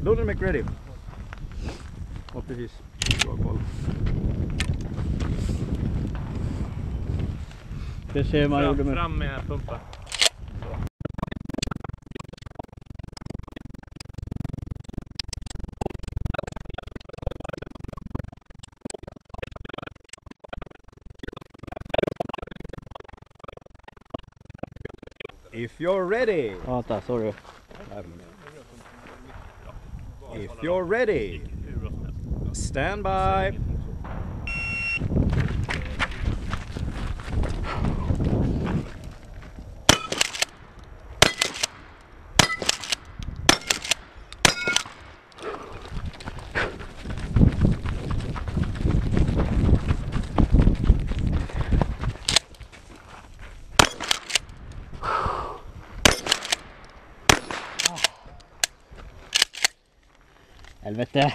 Load and make ready. Ja, precis. Bra koll. Det ser man gjorde med. Fram med pumpa. If you're ready. Vänta, sorry. If you're ready. Stand by. Helvete.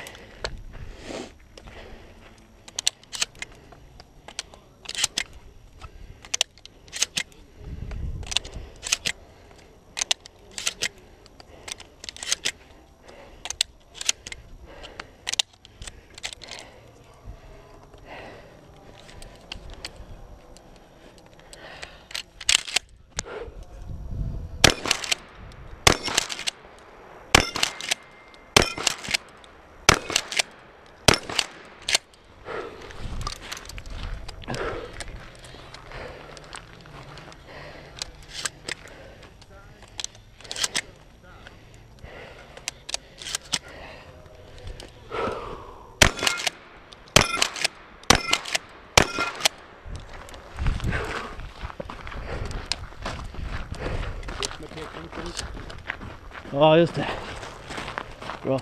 Ja, just det. Bra.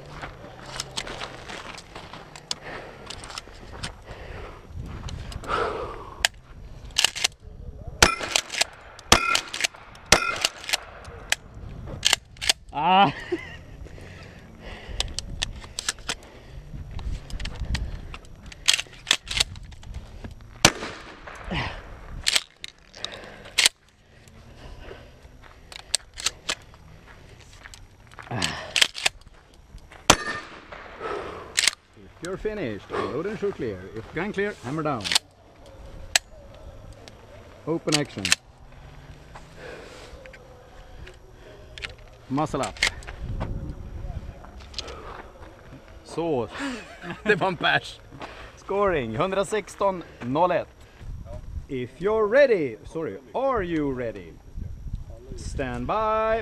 Ah! If you're finished, load and shoot clear. If gun clear, hammer down. Open action. Muscle up. Så, det var en pers. Scoring 116-01. If you're ready, are you ready? Stand by.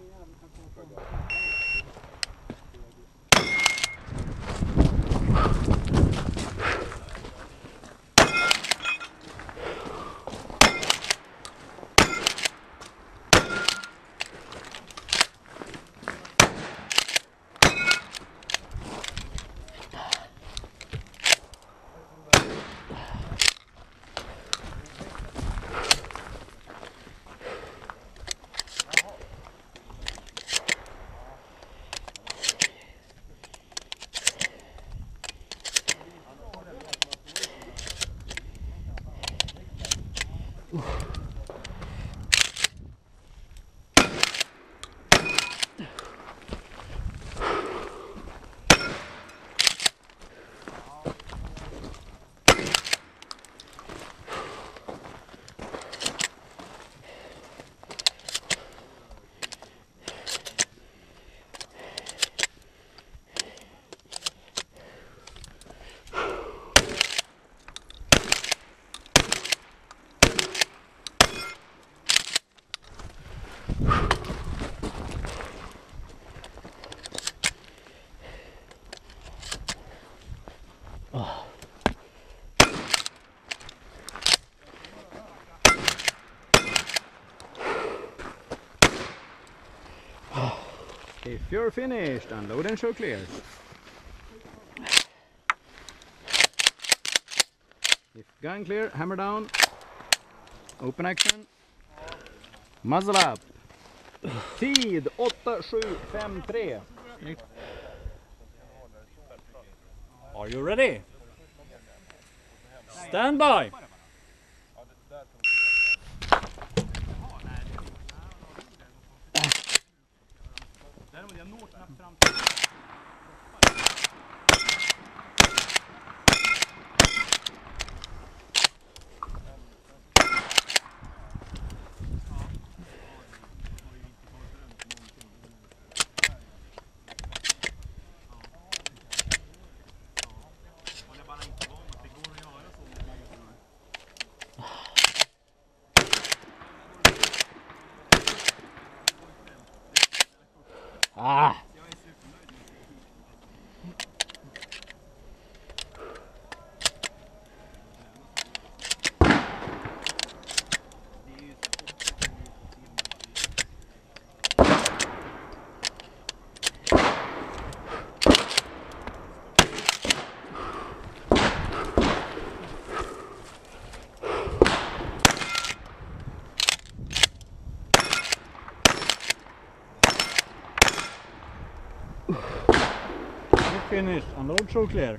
If you're finished, unload and show clear. If gun clear, hammer down. Open action. Muzzle up. Tid 8753. Are you ready? Stand by! Däremot jag når knappt fram till Ah! You're finished. Unload, show clear.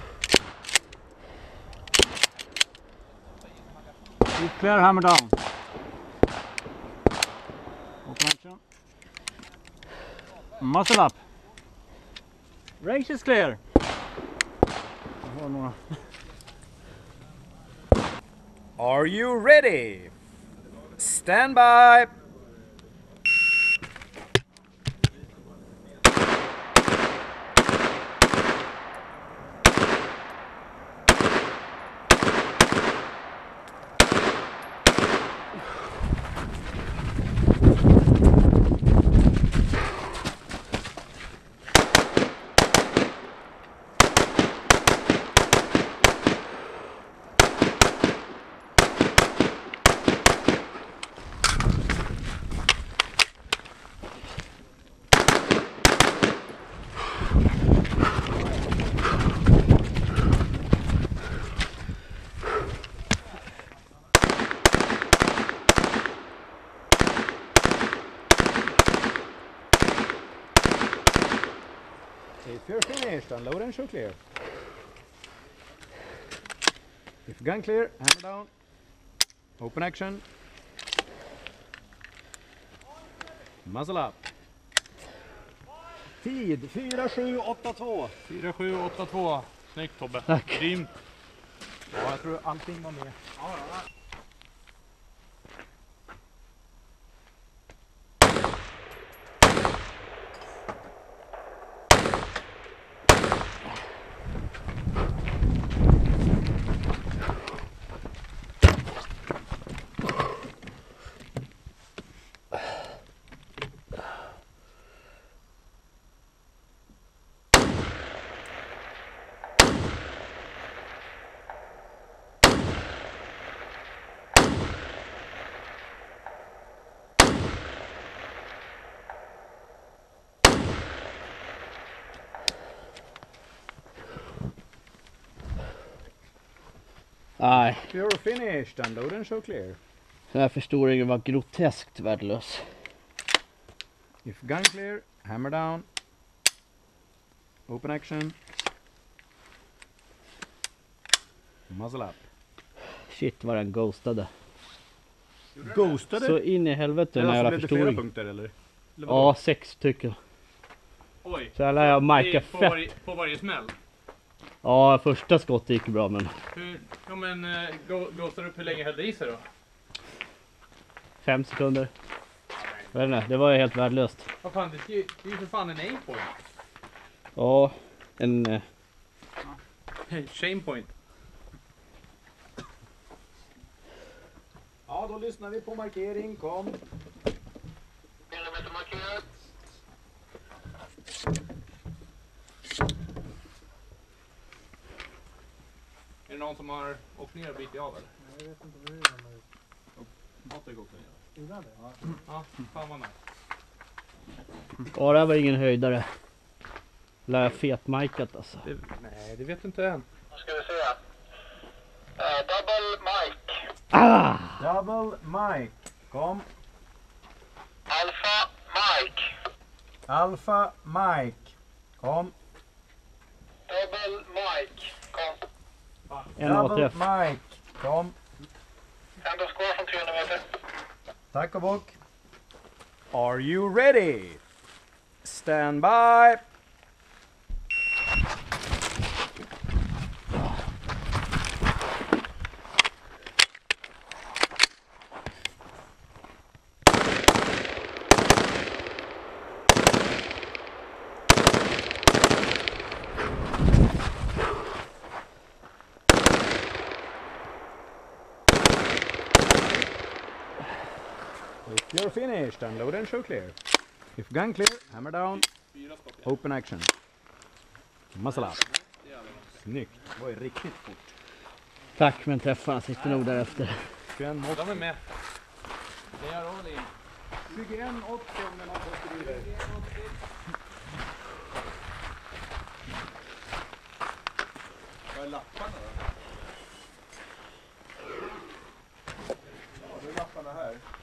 Keep clear, hammer down. Open action. Muscle up. Range is clear. Jag har några. Are you ready? Stand by. If you're finished, unload and show clear. If gun clear, hammer down. Open action. Muzzle up. Tid 4782. 4782. Snyggt Tobbe. Tack. Grymt. Ja, jag tror allting var med. Nej, You're finished, unload and show clear. den här förstoringen var groteskt värdelös. If gun clear, hammer down. Open action. Muzzle up. Shit vad den ghostade. Ghostade? Så in i helvete den här jävla förstoring. punkter eller? Ja, 6 stycken. Oj. Så jag lär jag majka fett. På varje smäll. Ja, första skottet gick bra men Ja men, ghostar upp hur länge höll det i sig då? 5 sekunder. Jag vet inte, det var ju helt värdelöst. Vad fan, det är ju för fan en aimpoint. Ja, en... Shamepoint. Ja, då lyssnar vi på markering. Kom. Millimeter markerat. Är det någon som har åkt ner och bitit av eller? Jag vet inte hur den har gjort. Något har gått ner. Gjorde han det? Ja, fan vad nice. Ja, det här var ingen höjdare. Lär jag fetmajkat alltså. Nej, det vet du inte än. Nu ska vi se. Double mic. Ah! Double mic. Kom. Alpha mic. Alpha mic. Kom. Double mic. Kom. En A-träff. mic. Kom. End of score från 300 meter. Tack och bock. Are you ready? Stand by. If you're finished, unload and show clear. If gun clear, hammer down. Open action. Muscle up. Snyggt. Det var ju riktigt fort. Tack, men träffarna sitter nog där efter. 21 mått. De är med. Det gör all in. 21,80 om den har fått i det. Vad är lapparna då? Ja, det är lapparna här.